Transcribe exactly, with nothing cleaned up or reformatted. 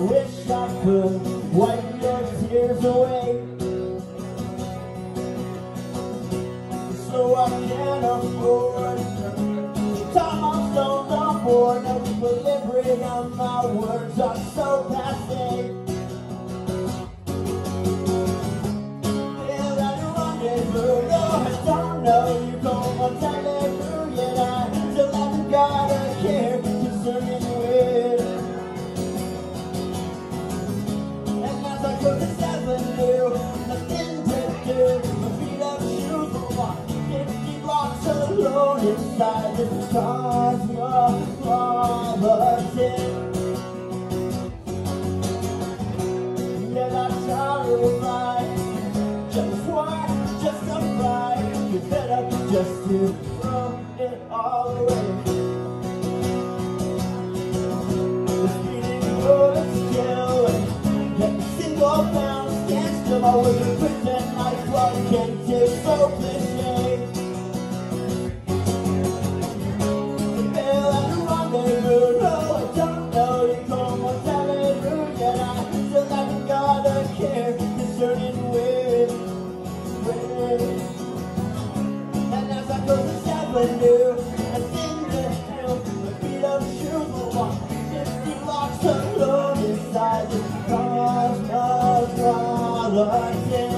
wish I could wipe your tears away, so I can't afford to tie my stones on board. No equilibrium, my words are so passe. Feel like a rendezvous, no, I don't know you come on telephone, yet I still haven't got a care concerning with. And as I go this avenue, nothing to do, my feet up shoes will walk fifty blocks alone inside this cosmopolitan. Yet I try to reply, just why, just a ride, you better just to throw it all away. The speeding bullets killing, yet the single bounce stands still. My way to pretend like what can take so cliche. The bell and the rendezvous, no, I don't know you come on telephone, yet I still haven't got a care concerning with, with. And as I go this avenue, I think the hell, my feet up shoes will walk fifty blocks alone inside this cosmopolitan.